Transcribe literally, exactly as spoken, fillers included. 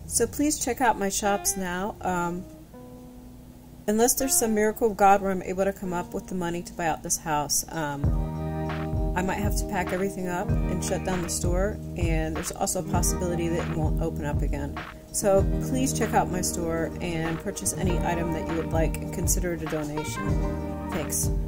So please check out my shops now. Um, unless there's some miracle of God where I'm able to come up with the money to buy out this house, um, I might have to pack everything up and shut down the store, and there's also a possibility that it won't open up again. So please check out my store and purchase any item that you would like and consider it a donation. Thanks.